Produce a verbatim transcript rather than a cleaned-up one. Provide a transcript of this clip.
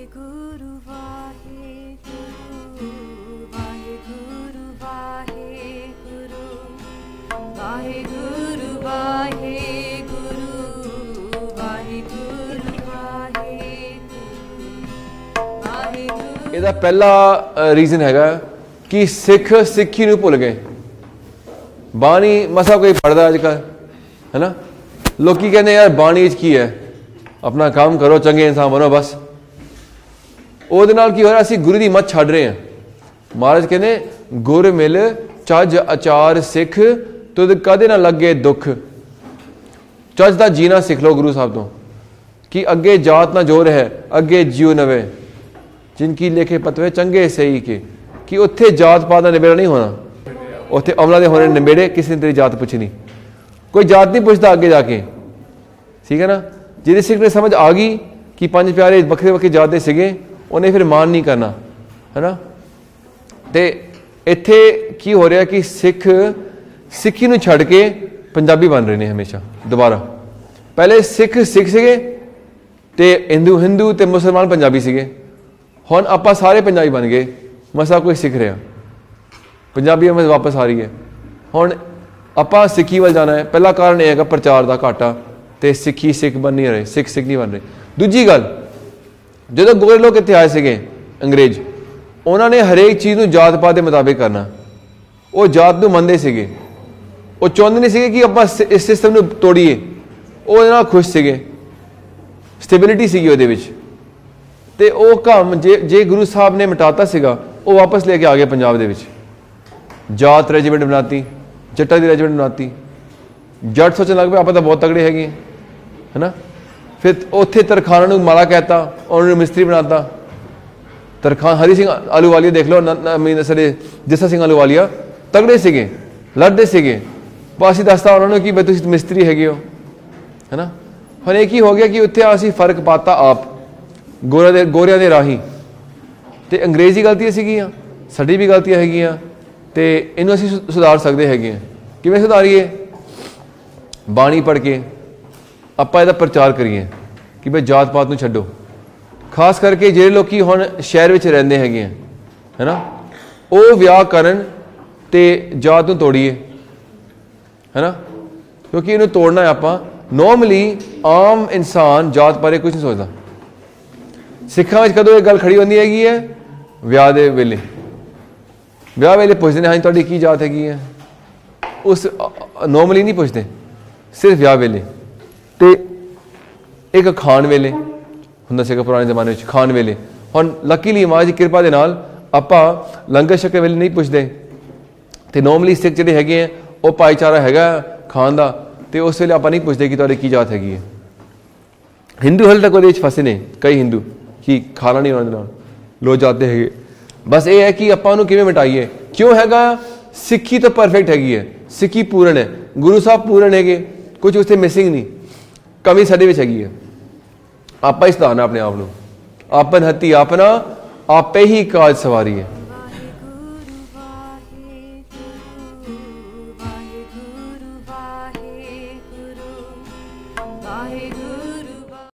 वाहेगुरु वाहेगुरु वाहेगुरु वाहेगुरु वाहेगुरु वाहेगुरु वाहेगुरु वाहेगुरु। ਇਹਦਾ ਪਹਿਲਾ ਰੀਜ਼ਨ ਹੈਗਾ ਕਿ ਸਿੱਖ ਸਿੱਖੀ ਨੂੰ ਭੁੱਲ ਗਏ। ਬਾਣੀ ਮਸਾ ਕੋਈ ਪੜ੍ਹਦਾ ਅੱਜ ਕੱਲ੍ਹ ਹੈ ਨਾ। ਲੋਕੀ ਕਹਿੰਦੇ ਯਾਰ ਬਾਣੀ 'ਚ ਕੀ ਹੈ, ਆਪਣਾ ਕੰਮ ਕਰੋ, ਚੰਗੇ ਇਨਸਾਨ ਬਣੋ ਬਸ। ਉਹਦੇ ਨਾਲ ਕੀ ਹੋ ਰਿਹਾ, ਅਸੀਂ ਗੁਰੂ ਦੀ ਮੱਤ ਛੱਡ ਰਹੇ ਹਾਂ। ਮਹਾਰਾਜ ਕਹਿੰਦੇ ਗੁਰ ਮਿਲ ਚੱਜ ਆਚਾਰ ਸਿੱਖ ਤੁਧ ਕਦੇ ਨਾ ਲੱਗੇ ਦੁੱਖ। ਚੱਜ ਦਾ ਜੀਣਾ ਸਿੱਖ ਲਓ ਗੁਰੂ ਸਾਹਿਬ ਤੋਂ ਕਿ ਅੱਗੇ ਜਾਤ ਨਾ ਜੋਰ ਹੈ, ਅੱਗੇ ਜਿਉ ਨਵੇਂ ਜਿਨਕੀ ਲੇਖੇ ਪਤਵੇ ਚੰਗੇ ਸਹੀ ਕੇ। ਕਿ ਉੱਥੇ ਜਾਤ ਪਾਤ ਦਾ ਨਿਬੇੜਾ ਨਹੀਂ ਹੋਣਾ, ਉੱਥੇ ਅਮਲਾਂ ਦੇ ਹੋਣੇ ਨਿਬੇੜੇ। ਕਿਸੇ ਨੇ ਤੇਰੀ ਜਾਤ ਪੁੱਛਣੀ, ਕੋਈ ਜਾਤ ਨਹੀਂ ਪੁੱਛਦਾ ਅੱਗੇ ਜਾ ਕੇ, ਠੀਕ ਹੈ ਨਾ। ਜਿਹਦੇ ਸਿੱਖ ਨੇ ਸਮਝ ਆ ਗਈ ਕਿ ਪੰਜ ਪਿਆਰੇ ਵੱਖਰੇ ਵੱਖਰੇ ਜਾਤ ਦੇ ਸੀਗੇ, ਉਹਨੇ ਫਿਰ ਮਾਨ ਨਹੀਂ ਕਰਨਾ, ਹੈ ਨਾ। ਅਤੇ ਇੱਥੇ ਕੀ ਹੋ ਰਿਹਾ ਕਿ ਸਿੱਖ ਸਿੱਖੀ ਨੂੰ ਛੱਡ ਕੇ ਪੰਜਾਬੀ ਬਣ ਰਹੇ ਨੇ ਹਮੇਸ਼ਾ ਦੁਬਾਰਾ। ਪਹਿਲੇ ਸਿੱਖ ਸਿੱਖ ਸੀਗੇ ਅਤੇ ਹਿੰਦੂ ਹਿੰਦੂ ਅਤੇ ਮੁਸਲਮਾਨ ਪੰਜਾਬੀ ਸੀਗੇ। ਹੁਣ ਆਪਾਂ ਸਾਰੇ ਪੰਜਾਬੀ ਬਣ ਗਏ, ਮਸਾ ਕੋਈ ਸਿੱਖ ਰਿਹਾ, ਪੰਜਾਬੀ ਹਮੇਂ ਵਾਪਸ ਆ ਰਹੀ ਹੈ। ਹੁਣ ਆਪਾਂ ਸਿੱਖੀ ਵੱਲ ਜਾਣਾ ਹੈ। ਪਹਿਲਾ ਕਾਰਨ ਇਹ ਹੈਗਾ ਪ੍ਰਚਾਰ ਦਾ ਘਾਟਾ, ਅਤੇ ਸਿੱਖੀ ਸਿੱਖ ਬਣ ਨਹੀਂ ਰਹੇ, ਸਿੱਖ ਸਿੱਖ ਨਹੀਂ ਬਣ ਰਹੇ। ਦੂਜੀ ਗੱਲ, ਜਦੋਂ ਗੋਰੇ ਲੋਕ ਇੱਥੇ ਆਏ ਸੀਗੇ ਅੰਗਰੇਜ਼, ਉਹਨਾਂ ਨੇ ਹਰੇਕ ਚੀਜ਼ ਨੂੰ ਜਾਤ ਪਾਤ ਦੇ ਮੁਤਾਬਿਕ ਕਰਨਾ। ਉਹ ਜਾਤ ਨੂੰ ਮੰਨਦੇ ਸੀਗੇ, ਉਹ ਚਾਹੁੰਦੇ ਨਹੀਂ ਸੀਗੇ ਕਿ ਆਪਾਂ ਇਸ ਸਿਸਟਮ ਨੂੰ ਤੋੜੀਏ। ਉਹ ਉਹਦੇ ਨਾਲ ਖੁਸ਼ ਸੀਗੇ, ਸਟੇਬਿਲਿਟੀ ਸੀਗੀ ਉਹਦੇ ਵਿੱਚ। ਅਤੇ ਉਹ ਕੰਮ ਜੇ ਜੇ ਗੁਰੂ ਸਾਹਿਬ ਨੇ ਮਿਟਾਤਾ ਸੀਗਾ, ਉਹ ਵਾਪਸ ਲੈ ਕੇ ਆ ਗਏ ਪੰਜਾਬ ਦੇ ਵਿੱਚ। ਜਾਤ ਰੈਜੀਮੈਂਟ ਬਣਾਤੀ, ਜੱਟਾਂ ਦੀ ਰੈਜੀਮੈਂਟ ਬਣਾਤੀ। ਜੱਟ ਸੋਚਣ ਲੱਗ ਪਏ ਆਪਾਂ ਤਾਂ ਬਹੁਤ ਤਗੜੇ ਹੈਗੇ ਹੈ ਨਾ। ਫਿਰ ਉੱਥੇ ਤਰਖਾਨਾਂ ਨੂੰ ਮਾੜਾ ਕਹਿਤਾ, ਉਹਨਾਂ ਨੂੰ ਮਿਸਤਰੀ ਬਣਾਤਾ। ਤਰਖਾਨ ਹਰੀ ਸਿੰਘ ਆਲੂਵਾਲੀਆ ਦੇਖ ਲਓ, ਮੀਨ ਸਾਡੇ ਜੱਸਾ ਸਿੰਘ ਆਲੂਵਾਲੀਆ ਤਗੜੇ ਸੀਗੇ, ਲੜਦੇ ਸੀਗੇ। ਅਸੀਂ ਦੱਸਤਾ ਉਹਨਾਂ ਨੂੰ ਕਿ ਬਈ ਤੁਸੀਂ ਮਿਸਤਰੀ ਹੈਗੇ ਹੋ, ਹੈ ਨਾ। ਹੁਣ ਇਹ ਕੀ ਹੋ ਗਿਆ ਕਿ ਉੱਥੇ ਅਸੀਂ ਫਰਕ ਪਾਤਾ ਆਪ ਗੋਰਿਆਂ ਦੇ ਗੋਰਿਆਂ ਦੇ ਰਾਹੀਂ। ਅਤੇ ਅੰਗਰੇਜ਼ੀ ਗਲਤੀਆਂ ਸੀਗੀਆਂ, ਸਾਡੀ ਵੀ ਗਲਤੀਆਂ ਹੈਗੀਆਂ, ਅਤੇ ਇਹਨੂੰ ਅਸੀਂ ਸੁਧਾਰ ਸਕਦੇ ਹੈਗੇ ਹਾਂ। ਕਿਵੇਂ ਸੁਧਾਰੀਏ? ਬਾਣੀ ਪੜ੍ਹ ਕੇ ਆਪਾਂ ਇਹਦਾ ਪ੍ਰਚਾਰ ਕਰੀਏ ਕਿ ਬਈ ਜਾਤ ਪਾਤ ਨੂੰ ਛੱਡੋ। ਖਾਸ ਕਰਕੇ ਜਿਹੜੇ ਲੋਕ ਹੁਣ ਸ਼ਹਿਰ ਵਿੱਚ ਰਹਿੰਦੇ ਹੈਗੇ ਆ, ਹੈ ਨਾ, ਉਹ ਵਿਆਹ ਕਰਨ ਅਤੇ ਜਾਤ ਨੂੰ ਤੋੜੀਏ, ਹੈ ਨਾ। ਕਿਉਂਕਿ ਇਹਨੂੰ ਤੋੜਨਾ ਆਪਾਂ। ਨੋਰਮਲੀ ਆਮ ਇਨਸਾਨ ਜਾਤ ਬਾਰੇ ਕੁਛ ਨਹੀਂ ਸੋਚਦਾ। ਸਿੱਖਾਂ ਵਿੱਚ ਕਦੋਂ ਇਹ ਗੱਲ ਖੜੀ ਹੁੰਦੀ ਹੈਗੀ ਹੈ? ਵਿਆਹ ਦੇ ਵੇਲੇ। ਵਿਆਹ ਵੇਲੇ ਪੁੱਛਦੇ ਨੇ ਹਾਂਜੀ ਤੁਹਾਡੀ ਕੀ ਜਾਤ ਹੈਗੀ ਹੈ। ਉਸ ਨੋਰਮਲੀ ਨਹੀਂ ਪੁੱਛਦੇ, ਸਿਰਫ ਵਿਆਹ ਵੇਲੇ। ਅਤੇ ਇੱਕ ਖਾਣ ਵੇਲੇ ਹੁੰਦਾ ਸੀਗਾ ਪੁਰਾਣੇ ਜ਼ਮਾਨੇ ਵਿੱਚ, ਖਾਣ ਵੇਲੇ। ਹੁਣ ਲੱਕੀਲੀ ਮਾਂ ਦੀ ਕਿਰਪਾ ਦੇ ਨਾਲ ਆਪਾਂ ਲੰਗਰ ਛਕਣ ਵੇਲੇ ਨਹੀਂ ਪੁੱਛਦੇ। ਅਤੇ ਨੋਰਮਲੀ ਸਿੱਖ ਜਿਹੜੇ ਹੈਗੇ ਆ ਉਹ ਭਾਈਚਾਰਾ ਹੈਗਾ ਖਾਣ ਦਾ, ਅਤੇ ਉਸ ਵੇਲੇ ਆਪਾਂ ਨਹੀਂ ਪੁੱਛਦੇ ਕਿ ਤੁਹਾਡੀ ਕੀ ਜਾਤ ਹੈਗੀ ਹੈ। ਹਿੰਦੂ ਹਾਲੇ ਤੱਕ ਉਹਦੇ ਵਿੱਚ ਫਸੇ ਨੇ ਕਈ ਹਿੰਦੂ ਕਿ ਖਾਣਾ ਨਹੀਂ ਉਹਨਾਂ ਦੇ ਨਾਲ ਲੋਕ ਜਾਂਦੇ ਹੈਗੇ। ਬਸ ਇਹ ਹੈ ਕਿ ਆਪਾਂ ਉਹਨੂੰ ਕਿਵੇਂ ਮਿਟਾਈਏ। ਕਿਉਂ ਹੈਗਾ? ਸਿੱਖੀ ਤਾਂ ਪਰਫੈਕਟ ਹੈਗੀ ਹੈ, ਸਿੱਖੀ ਪੂਰਨ ਹੈ, ਗੁਰੂ ਸਾਹਿਬ ਪੂਰਨ ਹੈਗੇ, ਕੁਝ ਉੱਥੇ ਮਿਸਿੰਗ ਨਹੀਂ, ਕਮੀ ਸਾਡੇ ਵਿੱਚ ਹੈਗੀ ਹੈ। ਆਪਾਂ ਹੀ ਸੁਧਾਰਨਾ ਆਪਣੇ ਆਪ ਨੂੰ। ਆਪਨ ਹੱਥੀ ਆਪਣਾ ਆਪੇ ਹੀ ਕਾਜ ਸਵਾਰੀ ਹੈ।